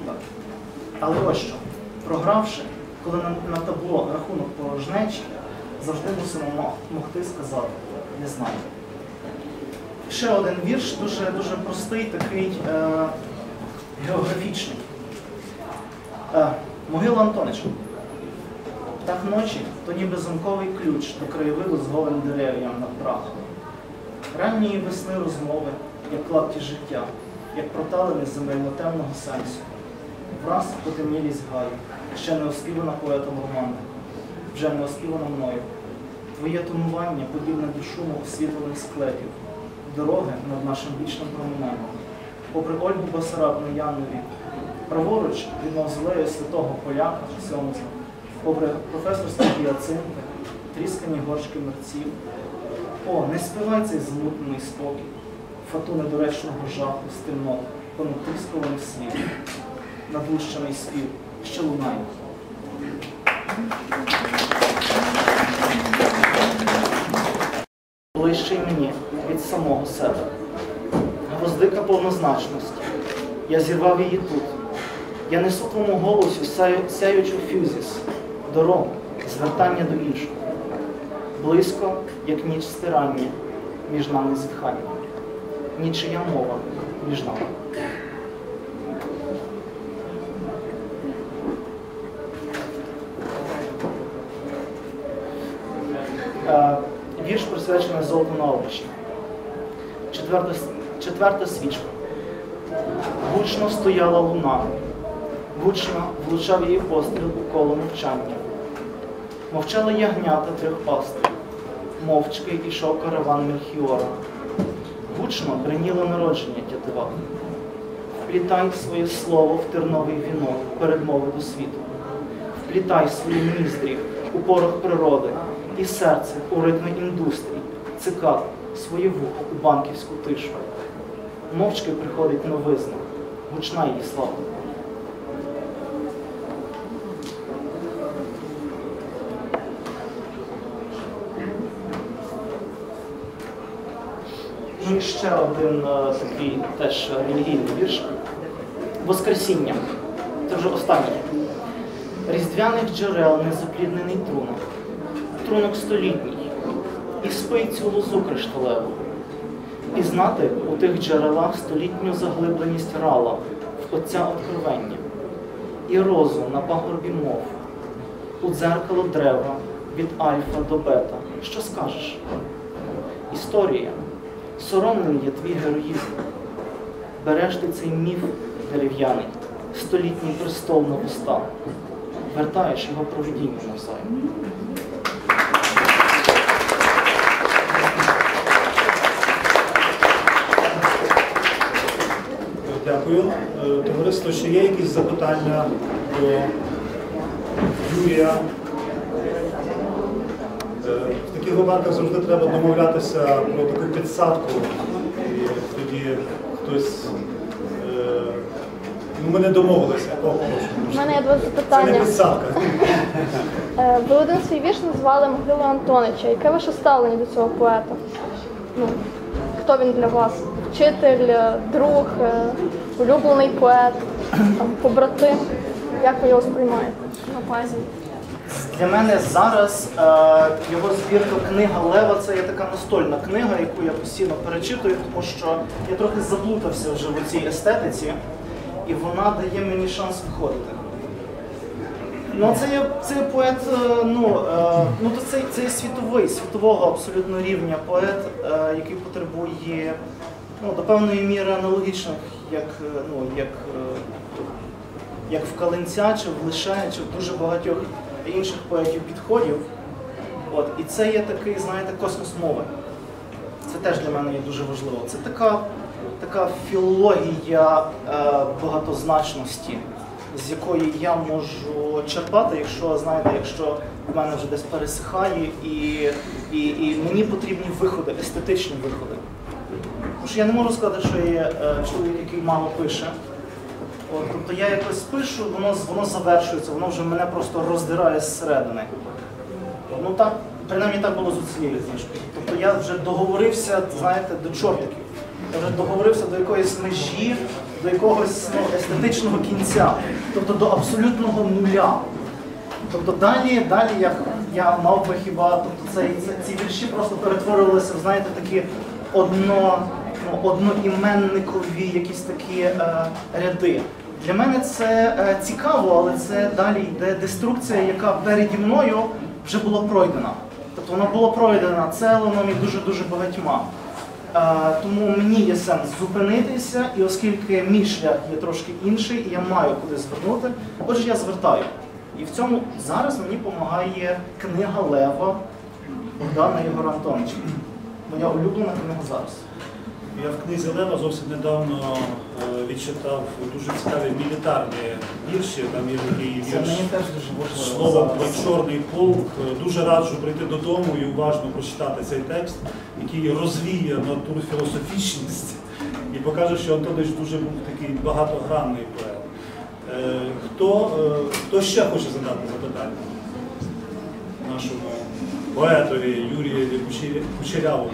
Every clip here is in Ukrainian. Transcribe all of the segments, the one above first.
так. Але ось що, програвши, коли на табло рахунок порожнечі, завжди мусимо могти сказати «не знаю». Ще один вірш, дуже простий, такий географічний. Могила Антонича. Так ночі, то ніби замковий ключ до краєвиду з голим дерев'ям над прахом. Ранньої весни розмови, як клапті життя, як проталини земельно-темного сенсу. Враз потемнілість гаю, ще не оспівана поетом романтиком, вже не оспівана мною. Твоє тонування подібне до шуму освітлених склепів, дороги над нашим вічним променем. Попри Ольгу Басарабну Янові, праворуч від мавзолею святого поляка Сьомуза, попри професорські гіацинти, тріскані горшки мерців. О, не співай цей змутнений спокій, фату недоречного жаху з темнот, понад тріскованих слів, надлущений спів, що лунає. Ближче й мені від самого себе. Гвоздика повнозначності. Я зірвав її тут. Я несу твому голосу сяючу фюзіс, дорогу, звертання до іншого. Близько, як ніч стирання, між нами зітхання. Нічия мова між нами. Вірш присвячений Золоту Наовичі. Четверта свічка. Гучно стояла луна, гучно влучав її постріл у коло мовчання. Мовчали ягнята трьох пастир, мовчки ішов караван Мельхіора. Гучно бриніло народження тятива. Вплітай своє слово в терновий вінок передмови до світу. Вплітай свої ніздрі у порох природи і серце у ритми індустрій, цикад, своє вухо у банківську тишу. Мовчки приходить новизна, гучна її слава. Ну і ще один такий теж релігійний вірш. Воскресіння. Це вже останній. Різдвяних джерел незапліднений трунок. Трунок столітній. І спить цю лозу кришталеву. І знати у тих джерелах столітню заглибленість рала в Отця откровення. І розу на пагорбі мов. У дзеркало дерева від альфа до бета. Що скажеш? Історія. Соромним є твій героїзм. Береш ти цей міф дерев'яний, столітній престол на вуста. Вертаєш його провидінню навзаєм. Дякую. Товариство, чи є якісь запитання до Юрія? В таких випадках завжди треба домовлятися про таку підсадку. І тоді хтось... ми не домовилися. У мене є два запитання. Це не підсадка. Ви один свій вірш назвали «Могилу Антонича». Яке ваше ставлення до цього поета? Хто він для вас? Вчитель, друг, улюблений поет, побратим? Як ви його сприймаєте на поезії? Для мене зараз його збірка «Книга Лева» – це є така настольна книга, яку я постійно перечитую, тому що я трохи заплутався вже в цій естетиці, і вона дає мені шанс виходити. Ну, це є поет, це є світового абсолютно рівня поет, який потребує до певної міри аналогічних, як в Калинця, чи в Лишеня, чи в дуже багатьох інших поетів підходів. І це є такий, знаєте, космос мови. Це теж для мене є дуже важливо. Це така філологія багатозначності, з якої я можу черпати, якщо в мене вже десь пересихає, і мені потрібні виходи, естетичні виходи. Тому що я не можу сказати, що я чоловік, який мало пише. Тобто я якось пишу, воно завершується, воно вже мене просто роздирає зсередини. Принаймні так було з цією книжкою. Тобто я вже договорився, до чортиків. Я вже договорився до якоїсь межі, до якогось естетичного кінця, тобто до абсолютного нуля. Тобто далі як я мав би хіба, тобто ці вірші просто перетворювалися в, знаєте, такі одноіменникові якісь такі ряди. Для мене це цікаво, але це далі йде деструкція, яка переді мною вже була пройдена. Тобто вона була пройдена Целоном і дуже-дуже багатьма. Тому мені є сенс зупинитися, і оскільки мій шлях є трошки інший, і я маю куди звернути, отже, я звертаю. І в цьому зараз мені допомагає книга Лева Богдана Ігора Антоновича. Моя улюблена книга зараз. Я в книзі Лева зовсім недавно відчитав дуже цікаві мілітарні вірші. Там є такий вірш словом про чорний полк. Дуже раджу прийти додому і уважно прочитати цей текст, який розвіє натуру філософічність і покаже, що Антонович дуже був такий багатогранний поет. Хто ще хоче задати запитання нашому поетові Юрію Кучерявому?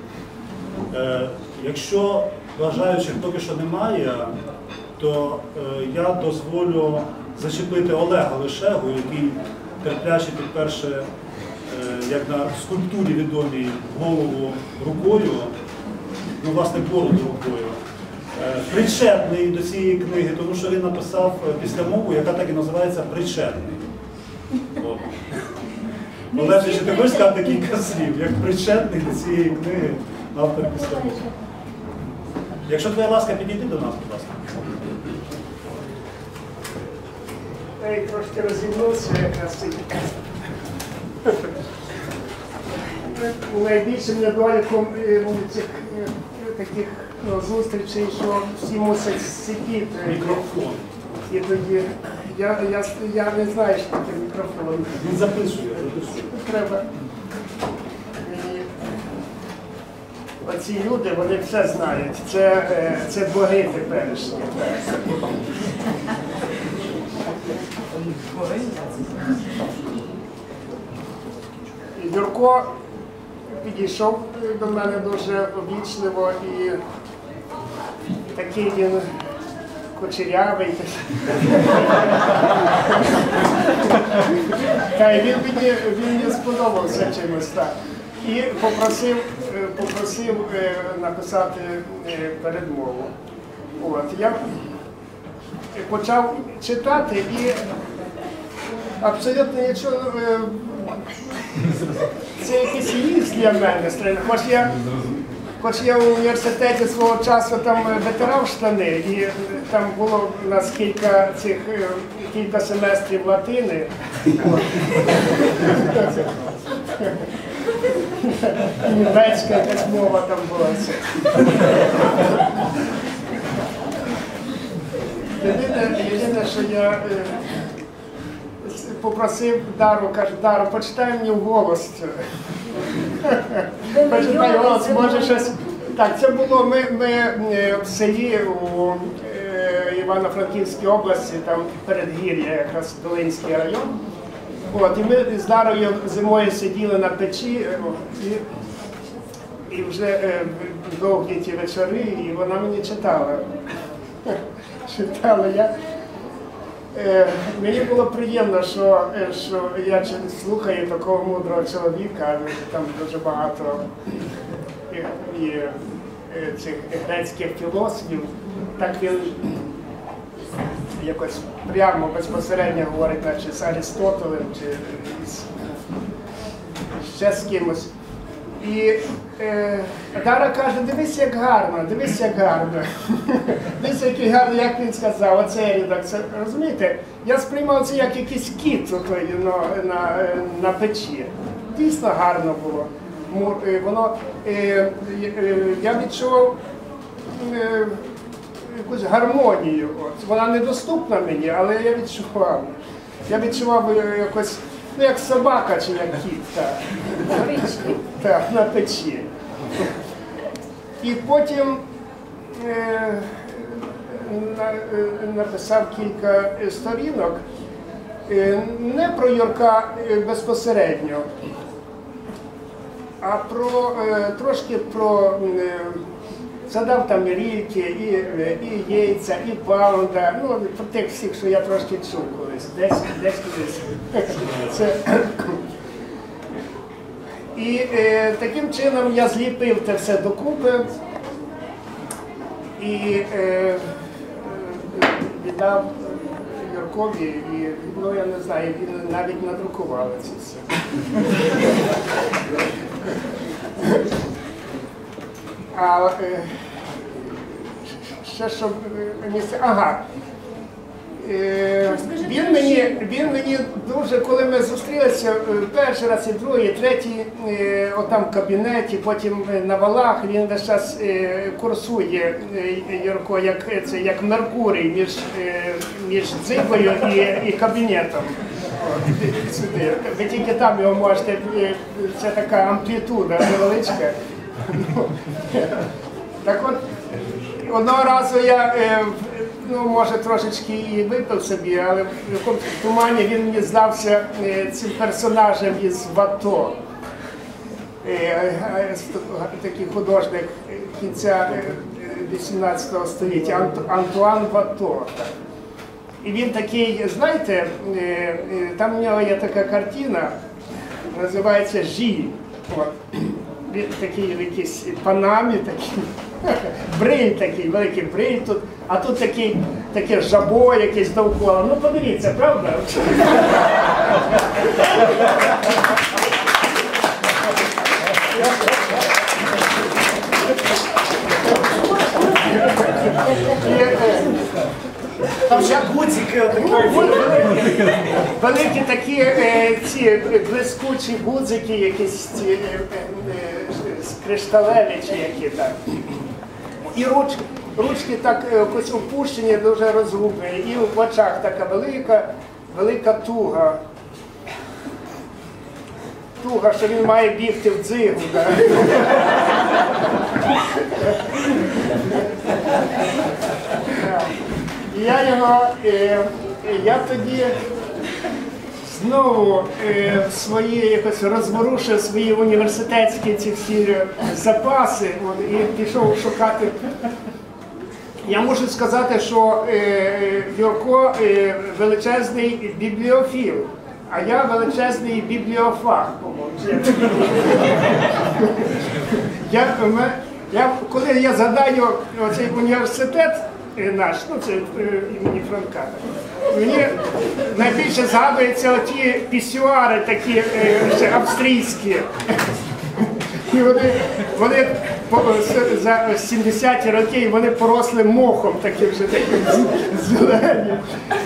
Якщо бажаючих поки що немає, то я дозволю зачепити Олега Лишегу, який терпляче підперше, як на скульптурі відомій, голову рукою, ну, власне, бороду рукою, причетний до цієї книги, тому що він написав післямову, яка так і називається «Причетний». Олег, чи ти хочеш сказати кілька слів, як причетний до цієї книги автор післямови? Якщо твоя ласка, підійди до нас, будь ласка. Я трошки розімнувся якраз. Найбільшим недоліком цих таких зустрічей, що всі мусять сидіти. Мікрофон. І тоді я не знаю, що таке мікрофон. Він записує. Треба. Оці люди, вони все знають. Це боги теперішні. Юрко підійшов до мене дуже обічливо і такий він кучерявий. Та він мені сподобався чимось так. І попросив написати передмову. От, я почав читати і абсолютно нічого, це якийсь ліс для мене. Хоч я в університеті свого часу там витирав штани, і там було у нас кілька семестрів латини. Німецька якась мова там була. Єдине, що я попросив Дару, кажу, Дару, почитай мені вголос. Почитай вголос, може щось. Так, це було ми в селі у Івано-Франківській області, там передгір'я, якраз Долинський район. От, і ми з Дарою зимою сиділи на печі, і вже довгі ті вечори, і вона мені читала. Мені було приємно, що я слухаю такого мудрого чоловіка, там дуже багато цих грецьких філософів, так він якось прямо, безпосередньо говорить, наче з Аристотелем чи ще з кимось. І Дара каже, дивись, як гарно, дивись, як гарно. Дивись, який гарно, як він сказав, оце рядок. Розумієте, я сприймав це як якийсь кіт на печі. Дійсно гарно було. Я відчував якусь гармонію. Вона недоступна мені, але я відчував. Я відчував якось, ну, як собака чи як кіт. Так, на печі. І потім написав кілька сторінок, не про Юрка безпосередньо, а трошки про Задав там і Ріки, і Єйця, і Паунда, ну, про тих всіх, що я трошки чув колись, десь колись. І таким чином я зліпив те все докупи і віддав Юркові, і, ну, я не знаю, він навіть надрукував це все. А ще що місце. Ага. Він мені дуже, коли ми зустрілися перший раз, і другий, і третій, отам в кабінеті, потім на валах, він весь час курсує, Юрко, як Меркурій між дзигою і кабінетом. Сюди. Ви тільки там його можете, це така амплітуда невеличка. Так от, одного разу я, ну, може, трошечки і випив собі, але в якомусь тумані він мені здався цим персонажем із Вато. Такий художник кінця 18 століття, Антуан Вато. І він такий, знаєте, там у нього є така картина, називається «Жі». Він такий в якійсь панамі, такий, бриль такий, великий бриль тут, а тут таке жабо якесь довкола. Ну подивіться, правда? Там ще гудзики такі. Великі такі ці блискучі гудзики, якісь ці кришталеві чи які так. І ручки так якось опущені, дуже розгублені, і в очах така велика туга. Туга, що він має бігти в дзигу. Да? Я тоді знову якось розворушив свої університетські ці всі запаси і пішов шукати. Я можу сказати, що Юрко величезний бібліофіл, а я величезний бібліофаг. Коли я згадаю цей університет наш, ну це імені Франка, мені найбільше згадуються оті пісюари такі ще австрійські. І вони за 70-ті роки вони поросли мохом таким вже таким зеленим.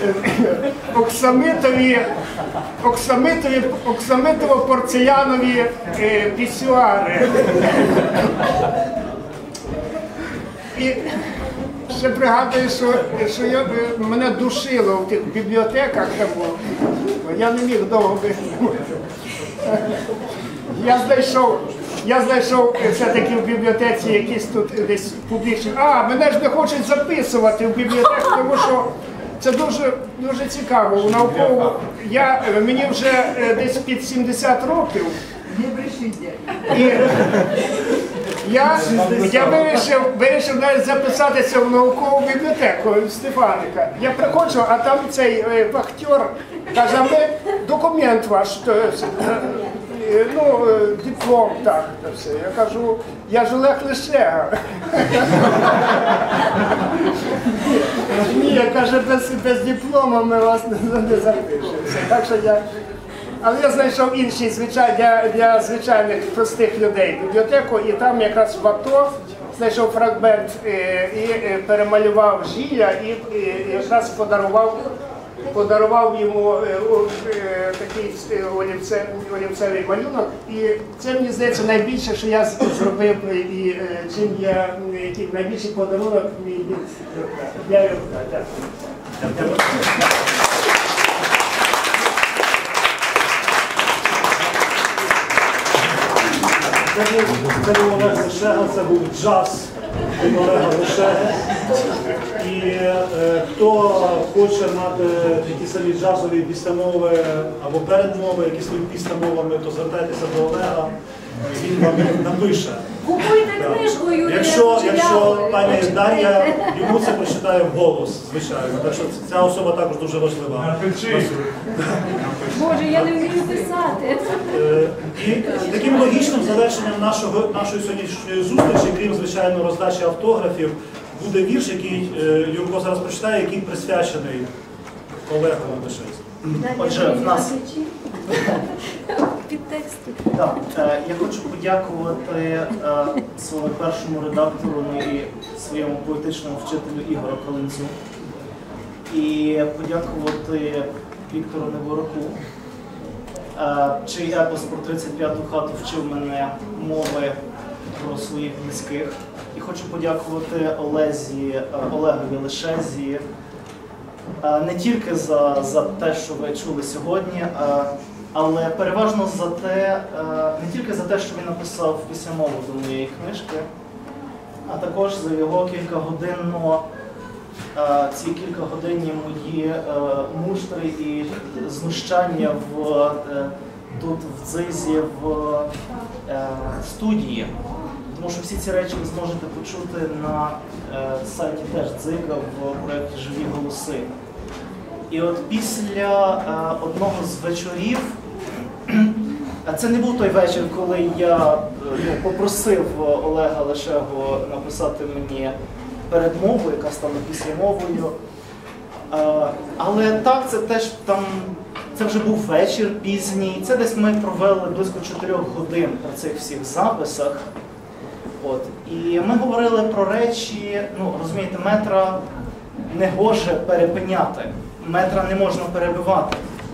Оксамитово-порцелянові пісюари. І ще пригадую, що мене душило в тих бібліотеках, я не міг довго вигнути. Я знайшов все-таки в бібліотеці якісь тут десь публічні. Мене ж не хочуть записувати в бібліотеку, тому що це дуже цікаво. Науково мені вже десь під 70 років. І я вирішив навіть записатися в наукову бібліотеку Стефаника. Я приходжу, а там цей вахтер каже, документ ваш, ну, диплом, так, все. Я кажу, я ж Олег Лишега. Ні, я каже, без диплома ми вас не запишемо. Так що але я знайшов інший для звичайних простих людей бібліотеку, і там якраз в АТО знайшов фрагмент і перемалював Жиля, і якраз подарував йому такий олівцевий малюнок. І це, мені здається, найбільше, що я зробив, і чим я найбільший подарунок мій від Юрка. Дякую. Це був Олег Лишега, це був джаз від Олега Лишеги. І хто хоче мати такі самі джазові піснямови або передмови, які своїми піснямовами, то звертайтеся до Олега, він вам напише. Купуйте книжку Юрія Якщо Кучерявої. пані Дар'я йому це прочитає вголос, звичайно. Так що ця особа також дуже важлива. Боже, я не вмію писати. І таким логічним завершенням нашої сьогоднішньої зустрічі, крім, звичайно, роздачі автографів, буде вірш, який Юрко зараз прочитає, який присвячений Олегу Латишевському. Отже, в нас Підтексти. так, я хочу подякувати своєму першому редактору і своєму поетичному вчителю Ігорю Калинцю. І подякувати Віктору Невороку, чий епос про 35-ту хату вчив мене мови про своїх близьких. І хочу подякувати Олегові Лешезі не тільки за те, що ви чули сьогодні, але переважно за те, не тільки за те, що він написав письмову до моєї книжки, а також за його ці кількагодинні мої муштри і знущання тут в Дзизі, в студії. Тому що всі ці речі ви зможете почути на сайті теж Дзига в проєкті «Живі голоси». І от після одного з вечорів, це не був той вечір, коли я попросив Олега Лешего написати мені передмову, яка стала післямовою. Але так, це теж там, це вже був вечір пізній, це десь ми провели близько 4 годин при цих всіх записах. От. І ми говорили про речі, розумієте, метра не гоже перепиняти, метра не можна перебивати.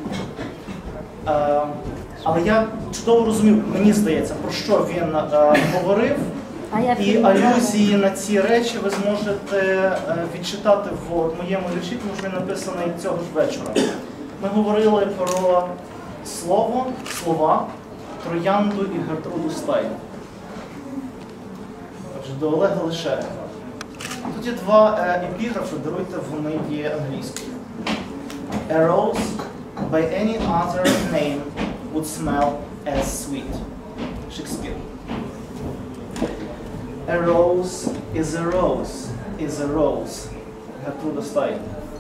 Але я чудово розумів, мені здається, про що він говорив. І алюзії на ці речі ви зможете відчитати в моєму вірші, тому що він написаний цього ж вечора. Ми говорили про слова, Троянду і Гертруду Стайн. Отже, до Олега Лешега. Тут є два епіграфи, даруйте, вони є англійською. A rose by any other name would smell as sweet. Шекспір. A rose is a rose, is a rose. Гертруда Стайн.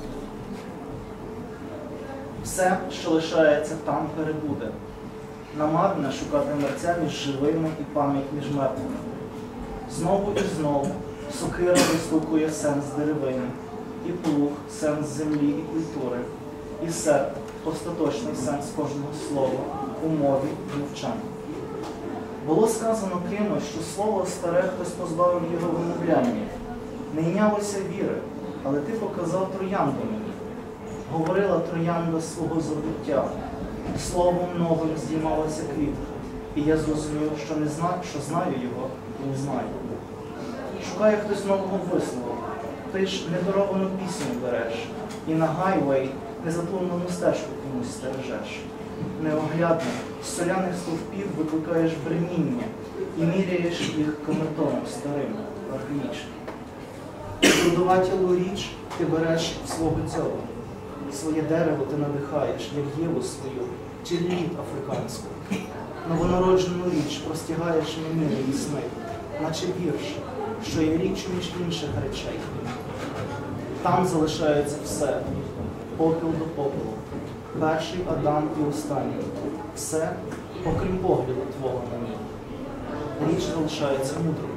Все, що лишається там, перебуде. Намарне шукати мерця між живими і пам'ять між мертвими. Знову і знову сокира вистукує сенс деревини, і плуг – сенс землі і культури, і серп – остаточний сенс кожного слова, у мові і мовчанні. Було сказано кимось, що слово старе хтось позбавив його вимовляння. Не йнялося віри, але ти показав троянду мені. Говорила троянда свого забуття. Словом новим здіймалася квітка, і я зрозумів, що знаю його і не знаю. Шукає хтось нового вислову. Ти ж недаровану пісню береш, і на гайвей незаплумлену стежку комусь стережеш. Неоглядно, з соляних стовпів викликаєш бреміння і міряєш їх кометоном старим, архаїчним. Трудуватілу річ ти береш свого цього. Своє дерево ти надихаєш, як єву свою, чи лід африканську. Новонароджену річ простягаєш мені її сни, наче вірш, що є річ між інших речей. Там залишається все, попіл до попелу, перший Адам і останній. Все, окрім погляду твого на ній. Річ залишається мудрою.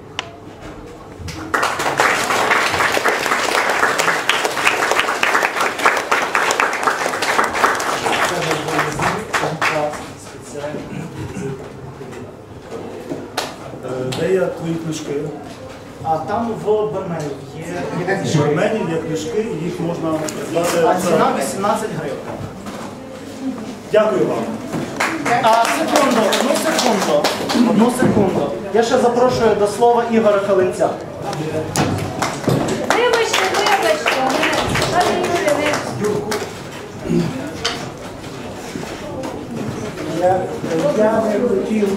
Де є твої книжки? А там в Берменів є В книжки. Берменів є книжки, і їх можна А придбати. ціна 18 гривень. Дякую вам. Одну секунду. Я ще запрошую до слова Ігоря Калинця. Вибачте, пане Юрій, Я не хотів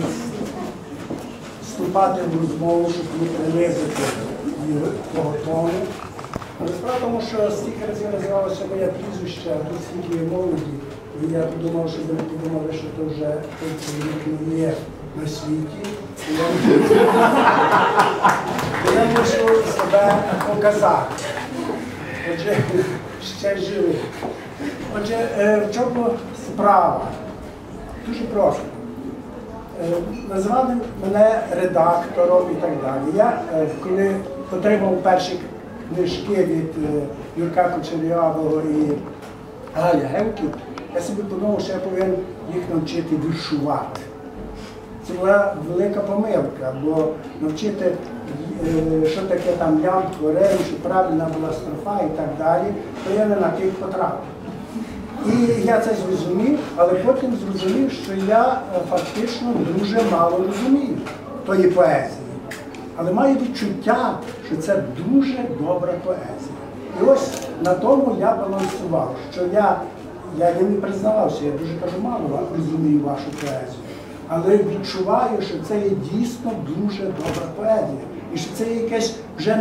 вступати в розмову, щоб не принизити того тону. Але справа в тому, що стільки разів називалося моє прізвище, а тут стільки є молоді, І я подумав, що вони подумали, що це вже той чоловік не є на світі. І я мушу себе показати. Отже, ще живий. Отже, в чому справа? Дуже просто. Назвали мене редактором і так далі. Я, коли отримав перші книжки від Юрка Кучерявого і Галя Гевків, я собі подумав, що я повинен їх навчити віршувати. Це була велика помилка, бо навчити, що таке там лям, творень, що правильна була строфа і так далі, то я не на тих потрапив. І я це зрозумів, але потім зрозумів, що я фактично дуже мало розумію тої поезії. Але маю відчуття, що це дуже добра поезія. І ось на тому я балансував, що я не признавався, я дуже кажу, мало розумію вашу поезію. Але відчуваю, що це є дійсно дуже добра поезія. І що це є якесь вже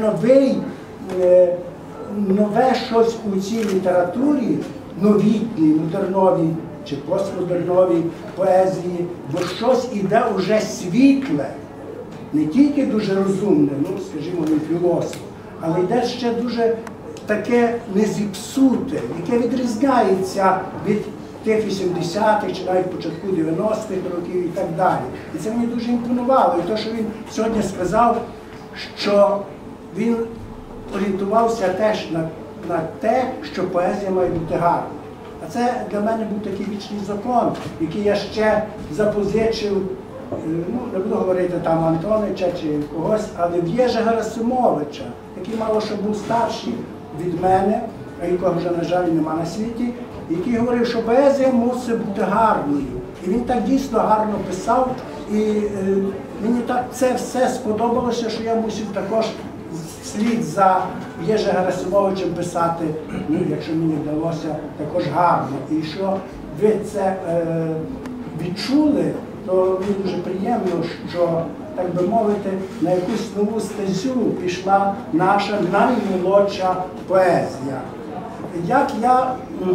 нове щось у цій літературі, новітній, модерновій чи постмодерновій поезії, бо щось іде уже світле, не тільки дуже розумне, ну, скажімо, не філософ, але йде ще дуже таке незіпсуте, яке відрізняється від тих 80-х чи навіть початку 90-х років і так далі. І це мені дуже імпонувало. І те, що він сьогодні сказав, що він орієнтувався теж на те, що поезія має бути гарна. А це для мене був такий вічний закон, який я ще запозичив, ну, не буду говорити там Антонича чи когось, але в Єжа Герасимовича, який мало що був старший від мене, а якого вже, на жаль, нема на світі, який говорив, що поезія мусить бути гарною. І він так дійсно гарно писав, і мені так це все сподобалося, що я мусив також слід за Єжа Герасимовичем писати, ну, якщо мені вдалося, також гарно. І що ви це відчули, то мені дуже приємно, що, так би мовити, на якусь нову стезю пішла наша наймолодша поезія. Як я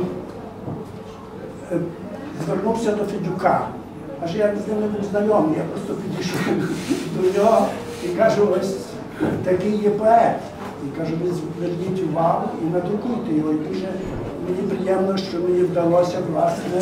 звернувся до Федюка, аж я з ним не був знайомий, я просто підійшов до нього і кажу, ось такий є поет. І кажу, ви зверніть увагу і надрукуйте його. І дуже мені приємно, що мені вдалося, власне,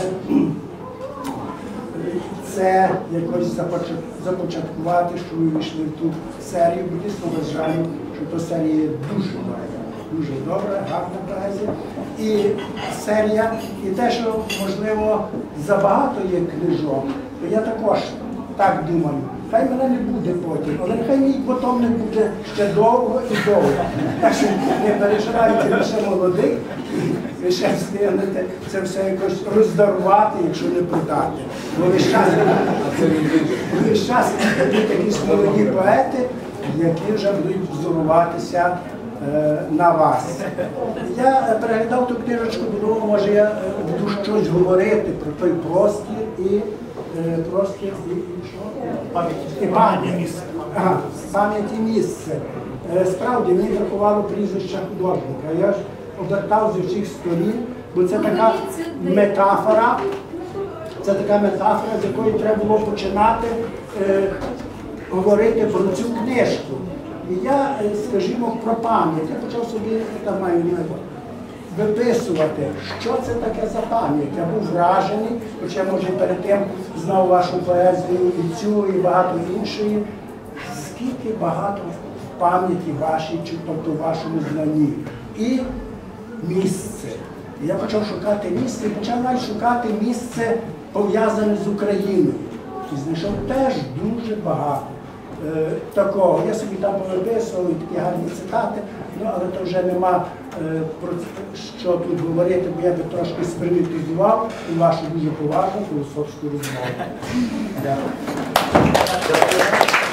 це якось започаткувати, що ми вийшли в ту серію. Бо дійсно вважаю, що то серія є дуже добра, гарна поезія. І серія, і те, що, можливо, забагато є книжок, то я також так думаю. Хай мене не буде потім, але нехай мій потім не буде ще довго і довго. Так що не переживайте, ви ще молодий, ви ще встигнете це все якось роздарувати, якщо не продати. Бо ви щас будуть якісь молоді поети, які вже будуть взоруватися на вас. Я переглядав ту книжечку, думав, може я буду щось говорити про той простір і пам'ять і місце. Справді, мені бракувало прізвища художника. Я ж обертав зі всіх сторін, бо це така метафора, з якої треба було починати говорити про цю книжку. І я, скажімо, про пам'ять. Я почав собі, там маю виписувати, що це таке за пам'ять. Я був вражений, хоча, може, перед тим знав вашу поезію і цю, і багато іншої. Скільки багато в пам'яті вашій, чи тобто в вашому знанні. І місце. І я почав шукати місце, і почав навіть шукати місце, пов'язане з Україною. І знайшов теж дуже багато такого. Я собі там повиписував і такі гарні цитати, ну, але то вже нема про що тут говорити, бо я би трошки спривітизував і вашу дуже поважну філософську розмову. Дякую.